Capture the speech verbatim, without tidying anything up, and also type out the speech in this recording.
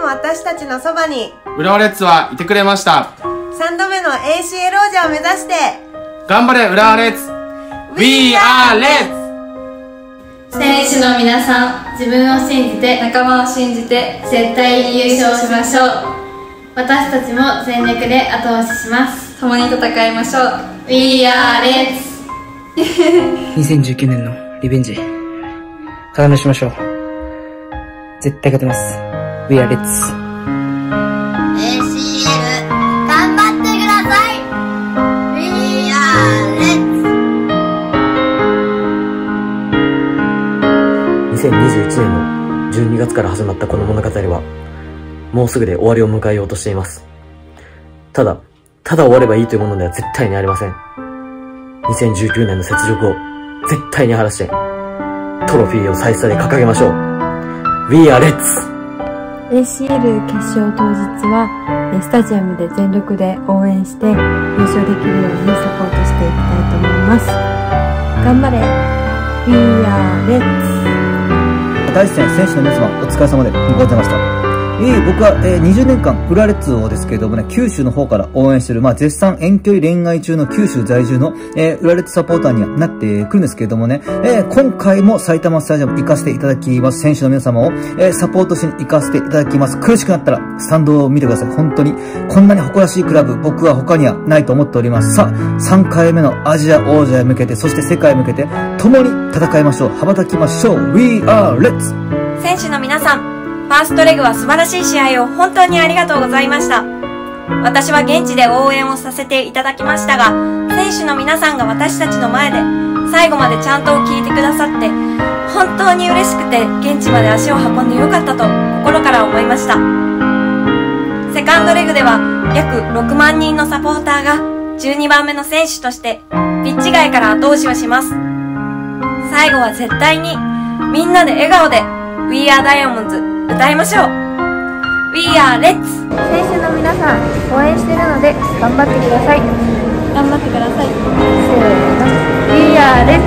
私たちのそばに浦和レッズはいてくれました。 さんどめの エーシーエル 王者を目指して頑張れ浦和レッズ We are Reds。 選手の皆さん、自分を信じて仲間を信じて絶対に優勝しましょう。私たちも全力で後押しします。共に戦いましょう。 We are Reds。 にせんじゅうきゅうねんのリベンジ必ずしましょう。絶対勝てます。 We are Reds。 エーシーエル 頑張ってください。 We are Reds。 にせんにじゅういちねんのじゅうにがつから始まったこの物語はもうすぐで終わりを迎えようとしています。ただただ終わればいいというものでは絶対にありません。にせんじゅうきゅうねんの雪辱を絶対に晴らしてトロフィーを再スタで掲げましょう。 We are Reds。 エーシーエル 決勝当日はスタジアムで全力で応援して優勝できるようにサポートしていきたいと思います。頑張れ We are Reds。 第一戦、選手の皆様お疲れ様でございました。えー、僕は、えー、にじゅうねんかん、浦和レッズをですけれどもね、九州の方から応援している、まあ、絶賛遠距離恋愛中の九州在住の、えー、浦和レッズサポーターにはなってくるんですけれどもね、えー、今回も埼玉スタジアム行かせていただきます。選手の皆様を、えー、サポートしに行かせていただきます。苦しくなったら、スタンドを見てください。本当に、こんなに誇らしいクラブ、僕は他にはないと思っております。さあ、さんかいめのアジア王者へ向けて、そして世界へ向けて、共に戦いましょう。羽ばたきましょう。We are Reds。 選手の皆さん、ファーストレグは素晴らしい試合を本当にありがとうございました。私は現地で応援をさせていただきましたが、選手の皆さんが私たちの前で最後までちゃんと聞いてくださって本当に嬉しくて、現地まで足を運んでよかったと心から思いました。セカンドレグでは約ろくまんにんのサポーターがじゅうにばんめの選手としてピッチ外から後押しをします。最後は絶対にみんなで笑顔で We are Diamonds歌いましょう。 We are Reds。 選手の皆さん応援してるので頑張ってください。頑張ってください。せーの We are Reds。